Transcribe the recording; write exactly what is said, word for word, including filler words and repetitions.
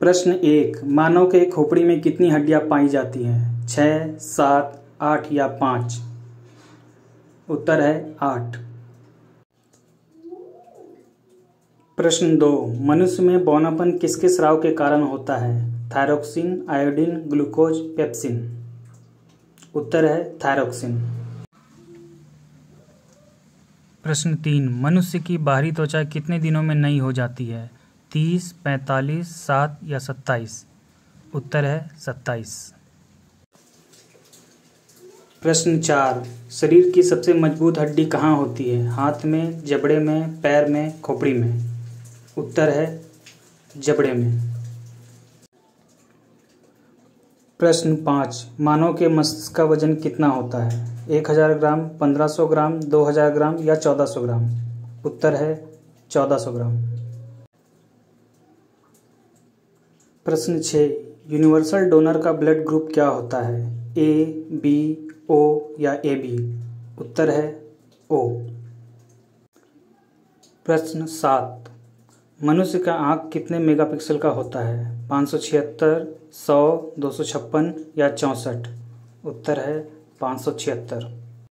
प्रश्न एक, मानव के खोपड़ी में कितनी हड्डियां पाई जाती हैं? छः, सात, आठ या पाँच? उत्तर है आठ। प्रश्न दो, मनुष्य में बौनापन किसके स्राव के कारण होता है? Thyroxine, iodine, glucose, pepsin? उत्तर है थायरोक्सिन। प्रश्न तीन, मनुष्य की बाहरी त्वचा कितने दिनों में नई हो जाती है? तीस, पैंतालीस, सात या सत्ताईस? उत्तर है सत्ताईस। प्रश्न चार, शरीर की सबसे मजबूत हड्डी कहाँ होती है? हाथ में, जबड़े में, पैर में, खोपड़ी में? उत्तर है जबड़े में। प्रश्न पाँच, मानव के मस्तिष्क का वजन कितना होता है? एक हज़ार ग्राम, पंद्रह सौ ग्राम, दो हज़ार ग्राम या चौदह सौ ग्राम? उत्तर है चौदह सौ ग्राम। प्रश्न छः, यूनिवर्सल डोनर का ब्लड ग्रुप क्या होता है? ए, बी, ओ या ए बी? उत्तर है ओ। प्रश्न सात, मनुष्य का आँख कितने मेगापिक्सल का होता है? पाँच सौ छिहत्तर, सौ, दो सौ छप्पन या चौंसठ? उत्तर है पाँच सौ छिहत्तर।